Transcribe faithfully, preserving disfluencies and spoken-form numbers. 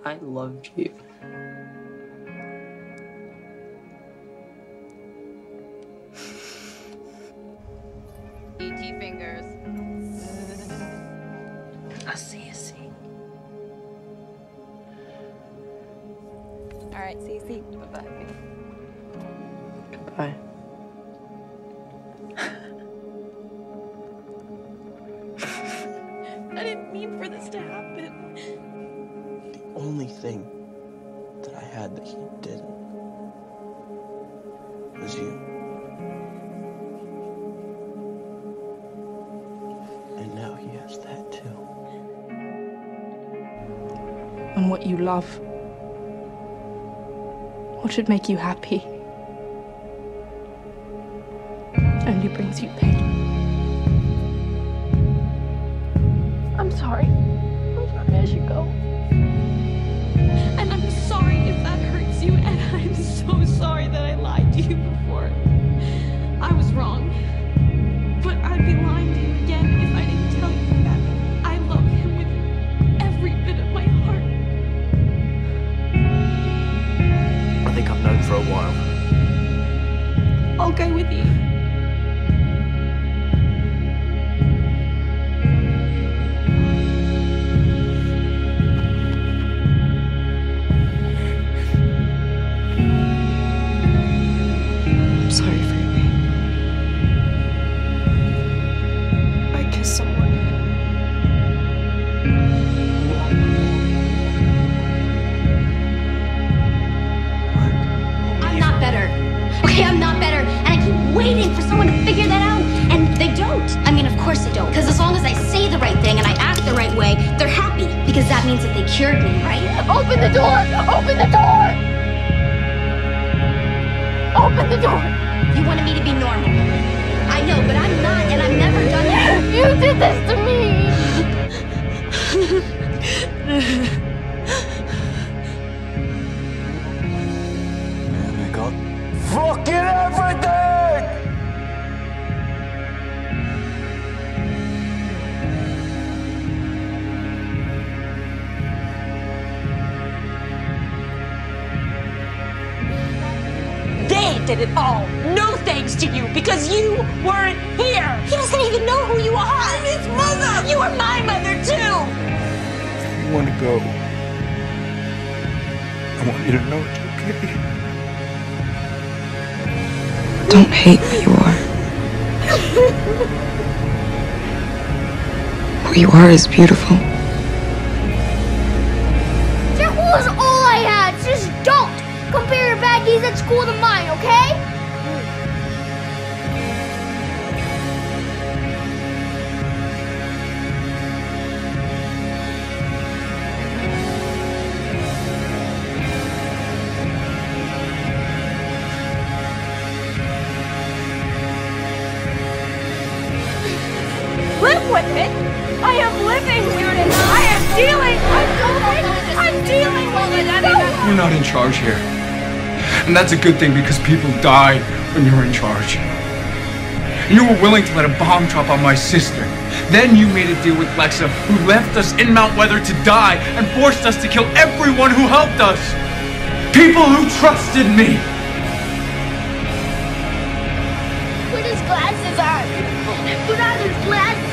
I loved you. E T fingers. I'll see you soon. All right, see you soon. Bye-bye. Goodbye. I didn't mean for this to happen. The only thing that I had that he didn't was you. And now he has that too. And what you love, what should make you happy, only brings you pain. I'm sorry. I'm sorry, I should go. And I'm sorry if that hurts you, and I'm so sorry that I lied to you before. I was wrong. But I'd be lying to you again if I didn't tell you that I love him with every bit of my heart. I think I've known for a while. I'll go with you. I'm sorry for your pain. I kissed someone. I'm not better. Okay, I'm not better. And I keep waiting for someone to figure that out. And they don't. I mean, of course they don't. Because as long as I say the right thing and I act the right way, they're happy. Because that means that they cured me, right? Open the door! Open the door! Open the door! You wanted me to be normal. I know, but I'm not, and I've never done that. You did this to me! And I got fucking everything! They did it all. No thanks to you, because you weren't here. He doesn't even know who you are. I'm his mother. You were my mother, too. If you want to go, I want you to know it's okay. Don't hate where you are. Where you are is beautiful. That was all I had. Just don't compare your bad deeds at school to mine, okay? Live with it. I am living with it. I am dealing. I'm dealing. I'm dealing with it. You're not in charge here. And that's a good thing because people die when you're in charge. You were willing to let a bomb drop on my sister. Then you made a deal with Lexa, who left us in Mount Weather to die and forced us to kill everyone who helped us. People who trusted me. Put his glasses on. Put on his glasses.